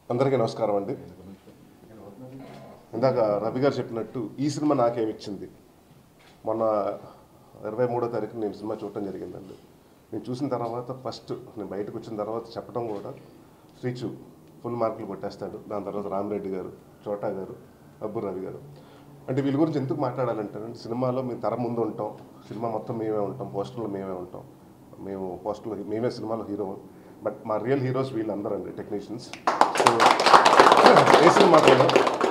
అందరికీ నమస్కారం అండి. ఇందాక రవి గారు చెప్పినట్టు ఈ సినిమా నాకేమిచ్చింది, మొన్న 23వ తారీఖున నేను సినిమా చూడటం జరిగిందండి. నేను చూసిన తర్వాత ఫస్ట్ నేను బయటకు వచ్చిన తర్వాత చెప్పడం కూడా శ్రీచు ఫుల్ మార్కులు కొట్టేస్తాడు. దాని తర్వాత రామిరెడ్డి గారు, చోటా గారు, అబ్బు రవి గారు. అంటే వీళ్ళ గురించి ఎందుకు మాట్లాడాలంటే, సినిమాలో మేము తెర ముందు ఉంటాం, సినిమా మొత్తం మేమే ఉంటాం, పోస్టర్లో మేమే ఉంటాం, మేము పోస్టర్లో మేమే సినిమాలో హీరో. బట్ మా రియల్ హీరోస్ వీళ్ళందరూ అండి, టెక్నీషియన్స్. సో ఏ సినిమా కూడా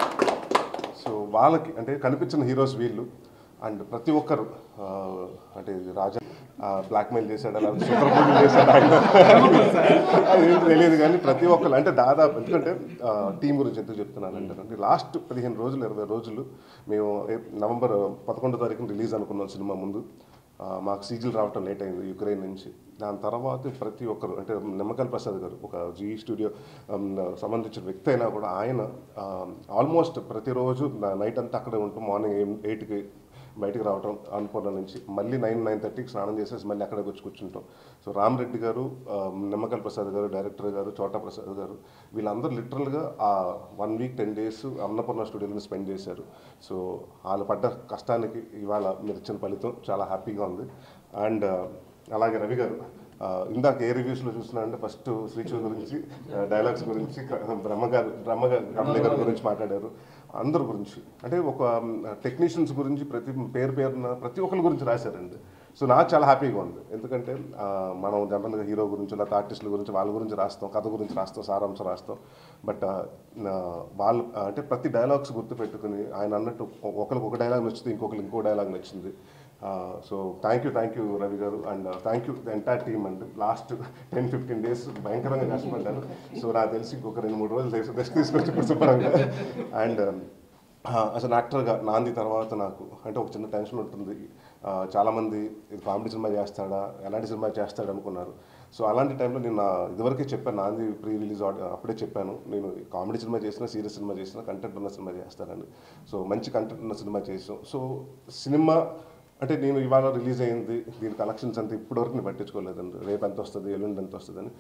సో వాళ్ళకి అంటే కనిపించిన హీరోస్ వీళ్ళు. అండ్ ప్రతి ఒక్కరు అంటే రాజా బ్లాక్మెయిల్ చేశాడు, అలా సూత్రపూజలు చేశాడు ఆయన, అదేం తెలియదు. కానీ ప్రతి ఒక్కరు అంటే దాదాపు, ఎందుకంటే టీం గురించి ఎందుకు చెప్తున్నానంటే, లాస్ట్ 15 రోజులు 20 రోజులు మేము నవంబర్ 11వ తారీఖున రిలీజ్ అనుకున్నాం సినిమా. ముందు మాకు సీజీలు రావటం లేట్ అయింది యుక్రెయిన్ నుంచి. దాని తర్వాత ప్రతి ఒక్కరు అంటే నిమ్మకాయల ప్రసాద్ గారు ఒక జీ స్టూడియో సంబంధించిన వ్యక్తి అయినా కూడా ఆయన ఆల్మోస్ట్ ప్రతిరోజు నైట్ అంతా అక్కడే ఉంటూ మార్నింగ్ 8కి బయటికి రావటం అన్నపూర్ణ నుంచి, మళ్ళీ 9-9:30కి స్నానం చేసేసి మళ్ళీ అక్కడికి వచ్చి కూర్చుంటాం. సో రామిరెడ్డి గారు, నిమ్మకాయల ప్రసాద్ గారు, డైరెక్టర్ గారు, చోటా ప్రసాద్ గారు, వీళ్ళందరూ లిటరల్గా ఆ 1 వీక్ 10 డేస్ అన్నపూర్ణ స్టూడియోలో స్పెండ్ చేశారు. సో వాళ్ళు పడ్డ కష్టానికి ఇవాళ మీరు ఇచ్చిన ఫలితం చాలా హ్యాపీగా ఉంది. అండ్ అలాగే రవి గారు ఇందాక ఏ రివ్యూస్లో చూసినా అంటే ఫస్ట్ శ్రీచు గురించి, డైలాగ్స్ గురించి, బ్రహ్మగారి గారి గురించి మాట్లాడారు. అందరి గురించి అంటే ఒక టెక్నీషియన్స్ గురించి పేరున ప్రతి ఒక్కరి గురించి రాశారండి. సో నాకు చాలా హ్యాపీగా ఉంది. ఎందుకంటే మనం జనరల్గా హీరో గురించి లేకపోతే ఆర్టిస్టుల గురించి వాళ్ళ గురించి రాస్తాం, కథ గురించి రాస్తాం, సారాంశం రాస్తాం. బట్ వాళ్ళు అంటే ప్రతి డైలాగ్స్ గుర్తుపెట్టుకుని ఆయన అన్నట్టు ఒకరికి ఒక డైలాగ్ నచ్చింది, ఇంకొకరికి ఇంకో డైలాగ్ నచ్చింది. So thank you Ravi garu. And thank you the entire team అండి. లాస్ట్ 10-15 డేస్ భయంకరంగా కష్టపడ్డాను. సో నాకు తెలిసి ఇంకొక 2-3 రోజులు రెస్ట్ తీసుకొచ్చి శుభ్రంగా. అండ్ అసలు యాక్టర్గా నాంది తర్వాత నాకు అంటే ఒక చిన్న టెన్షన్ ఉంటుంది. చాలామంది ఇది కామెడీ సినిమా చేస్తాడా, ఎలాంటి సినిమా చేస్తాడు అనుకున్నారు. సో అలాంటి టైంలో నేను ఇదివరకే చెప్పాను, నాంది ప్రీ రిలీజ్ అప్పుడే చెప్పాను, నేను కామెడీ సినిమా చేసినా, సీరియస్ సినిమా చేసినా కంటెంట్ ఉన్న సినిమా చేస్తానని. సో మంచి కంటెంట్ ఉన్న సినిమా చేసాం. సో సినిమా అంటే నేను ఇవాళ రిలీజ్ అయింది, దీని కలెక్షన్స్ అంతా ఇప్పటివరకు నేను పట్టించుకోలేదండి. రేపు ఎంత వస్తుంది, ఎల్లుండి ఎంత వస్తుందని.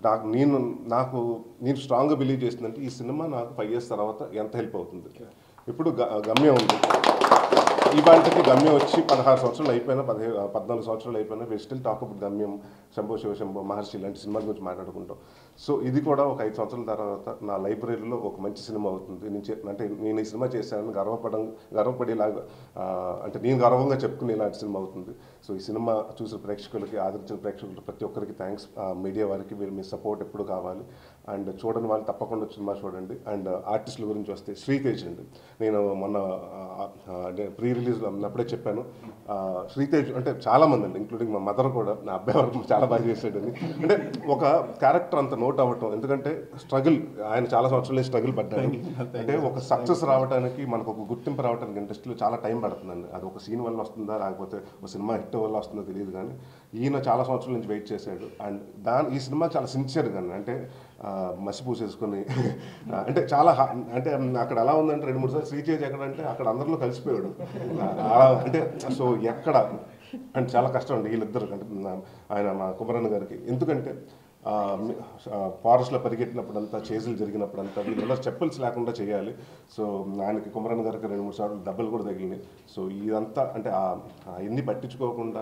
నేను స్ట్రాంగ్గా బిలీవ్ చేసిందంటే ఈ సినిమా నాకు 5 years తర్వాత ఎంత హెల్ప్ అవుతుంది. ఇప్పుడు గమ్యం ఉంది, ఇవాళకి గమ్యం వచ్చి 16 సంవత్సరాలు అయిపోయినా, 14 సంవత్సరాలు అయిపోయినా, వి స్టిల్ టాక్ అబౌట్ గమ్యం, శంభో శివశంభో, మహర్షి ఇలాంటి సినిమాల గురించి మాట్లాడుకుంటాం. సో ఇది కూడా ఒక 5 సంవత్సరాల తర్వాత నా లైబ్రరీలో ఒక మంచి సినిమా అవుతుంది. అంటే నేను ఈ సినిమా చేశానని గర్వపడేలాగా అంటే నేను గర్వంగా చెప్పుకునే ఇలాంటి సినిమా అవుతుంది. సో ఈ సినిమా చూసిన ప్రేక్షకులకి, ఆదరించిన ప్రేక్షకులకి ప్రతి ఒక్కరికి థ్యాంక్స్. మీడియా వారికి మీ సపోర్ట్ ఎప్పుడు కావాలి. అండ్ చూడని వాళ్ళు తప్పకుండా సినిమా చూడండి. అండ్ ఆర్టిస్టుల గురించి వస్తే శ్రీతేజ్ అండి, నేను మొన్న అంటే ప్రీ రిలీజ్లో అప్పుడే చెప్పాను, శ్రీతేజ్ అంటే చాలామంది అండి, ఇంక్లూడింగ్ మా మదర్ కూడా, నా అబ్బాయి వరకు చాలా బాగా చేశాడని. అంటే ఒక క్యారెక్టర్ అంత నోట్ అవ్వటం, ఎందుకంటే స్ట్రగుల్, ఆయన చాలా సంవత్సరాలు స్ట్రగుల్ పడ్డాడు. అంటే ఒక సక్సెస్ రావడానికి, మనకు ఒక గుర్తింపు రావడానికి ఇండస్ట్రీలో చాలా టైం పడుతుందండి. అది ఒక సీన్ వల్ల వస్తుందా, లేకపోతే ఒక సినిమా హిట్ వల్ల వస్తుందో తెలియదు. కానీ ఈయన చాలా సంవత్సరాల నుంచి వెయిట్ చేశాడు. అండ్ ఈ సినిమా చాలా సిన్సియర్గా, అంటే మసి పూసేసుకొని అంటే చాలా అంటే అక్కడ ఎలా ఉందంటే 2-3 సార్లు శ్రీతేజ్ ఎక్కడంటే అక్కడ అందరిలో కలిసిపోయాడు. అంటే సో ఎక్కడ అంటే చాలా కష్టం అండి వీళ్ళిద్దరు. అంటే ఆయన మా కుమరన్న గారికి, ఎందుకంటే ఫారెస్ట్లో పరిగెట్టినప్పుడంతా, చేజులు జరిగినప్పుడంతా వీళ్ళందరూ చెప్పల్స్ లేకుండా చేయాలి. సో ఆయనకి కుమరన్న గారికి 2-3 సార్లు దెబ్బలు కూడా తగిలినాయి. సో ఇదంతా అంటే ఎన్ని పట్టించుకోకుండా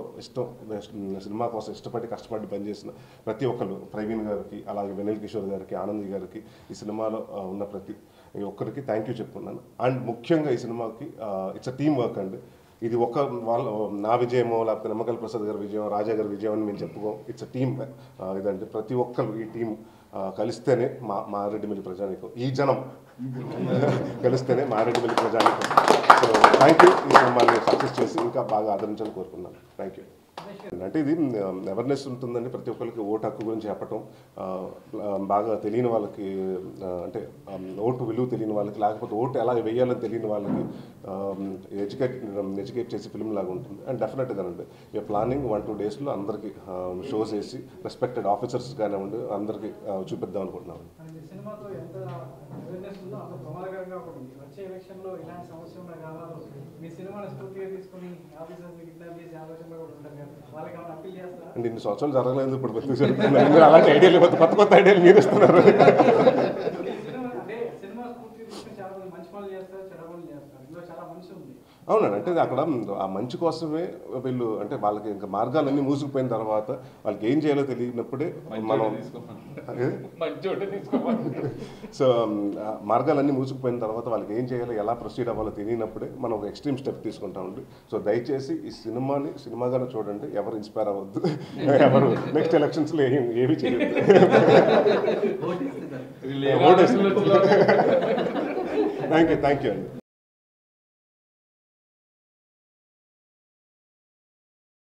సినిమా కోసం ఇష్టపడి కష్టపడి పనిచేసిన ప్రతి ఒక్కరు, ప్రవీణ్ గారికి, అలాగే వెన్నెల కిషోర్ గారికి, ఆనంది గారికి, ఈ సినిమాలో ఉన్న ప్రతి ఒక్కరికి థ్యాంక్ యూ చెప్పుకున్నాను. అండ్ ముఖ్యంగా ఈ సినిమాకి ఇట్స్ అ టీమ్ వర్క్ అండి. ఇది వాళ్ళు నా విజయమో లేకపోతే నిమ్మకాయల ప్రసాద్ గారి విజయం, రాజా గారి విజయం అని మేము చెప్పుకోం. It's a team. ఇదంటే ప్రతి ఒక్కరు ఈ టీం కలిస్తేనే మారెడ్డిమిల్లి ప్రజానీకం, ఈ జనం కలిస్తేనే మారెడ్డిమిల్లి ప్రజానీకం. So thank you. ఈ సినిమాని సక్సెస్ చేసి ఇంకా బాగా ఆదరించాలని కోరుకున్నాను. Thank you. అంటే ఇది అవేర్నెస్ ఉంటుందండి, ప్రతి ఒక్కరికి ఓటు హక్కు గురించి చెప్పటం, బాగా తెలియని వాళ్ళకి అంటే ఓటు విలువ తెలియని వాళ్ళకి, లేకపోతే ఓటు ఎలా వేయాలని తెలియని వాళ్ళకి ఎడ్యుకేట్ చేసి ఫిల్మ్ లాగా ఉంటుంది. అండ్ డెఫినెట్గా అండి వీఆర్ ప్లానింగ్ 1-2 daysలో అందరికీ షోస్ వేసి రెస్పెక్టెడ్ ఆఫీసర్స్ కానివ్వండి అందరికీ చూపిద్దాం అనుకుంటున్నాం. అంటే ఇన్ని సంవత్సరాలు జరగలేదు, ఇప్పుడు అలాంటి ఐడియాలు కొత్త ఐడియాలు మీరు ఇస్తున్నారు. అవునండి, అంటే అక్కడ ఆ మంచి కోసమే వీళ్ళు, అంటే వాళ్ళకి ఇంకా మార్గాలన్నీ మూసుకుపోయిన తర్వాత వాళ్ళకి ఏం చేయాలో తెలియనప్పుడే మనం సో మార్గాలన్నీ మూసుకుపోయిన తర్వాత వాళ్ళకి ఏం చేయాలో ఎలా ప్రొసీడ్ అవ్వాలో తెలియనప్పుడే మనం ఒక ఎక్స్ట్రీమ్ స్టెప్ తీసుకుంటామండి. సో దయచేసి ఈ సినిమాగానే చూడండి, ఎవరు ఇన్స్పైర్ అవ్వద్దు, ఎవరు నెక్స్ట్ ఎలక్షన్స్లో ఏమి చేయొద్దు. థ్యాంక్ యూ అండి.